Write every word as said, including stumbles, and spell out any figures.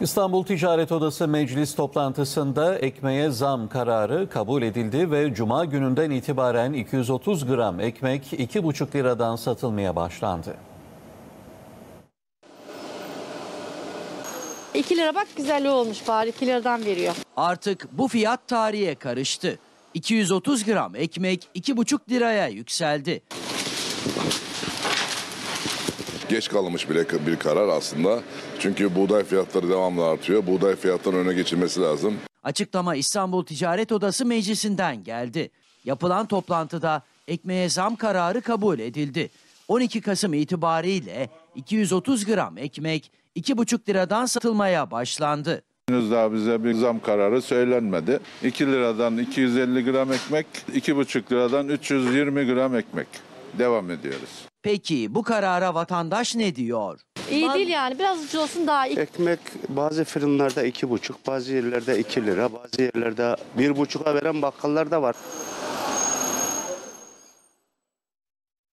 İstanbul Ticaret Odası meclis toplantısında ekmeğe zam kararı kabul edildi ve Cuma gününden itibaren iki yüz otuz gram ekmek iki buçuk liradan satılmaya başlandı. iki lira bak güzelliği olmuş, bari iki liradan veriyor. Artık bu fiyat tarihe karıştı. iki yüz otuz gram ekmek iki buçuk liraya yükseldi. Geç kalınmış bir, bir karar aslında. Çünkü buğday fiyatları devamlı artıyor. Buğday fiyatlarının önüne geçilmesi lazım. Açıklama İstanbul Ticaret Odası Meclisi'nden geldi. Yapılan toplantıda ekmeğe zam kararı kabul edildi. on iki Kasım itibariyle iki yüz otuz gram ekmek iki buçuk liradan satılmaya başlandı. Henüz daha bize bir zam kararı söylenmedi. iki liradan iki yüz elli gram ekmek, iki buçuk liradan üç yüz yirmi gram ekmek. Devam ediyoruz. Peki bu karara vatandaş ne diyor? İyi değil yani, biraz ucuz olsun daha iyi. Ekmek bazı fırınlarda iki buçuk, bazı yerlerde iki lira, bazı yerlerde bir buçuğa veren bakkallar da var.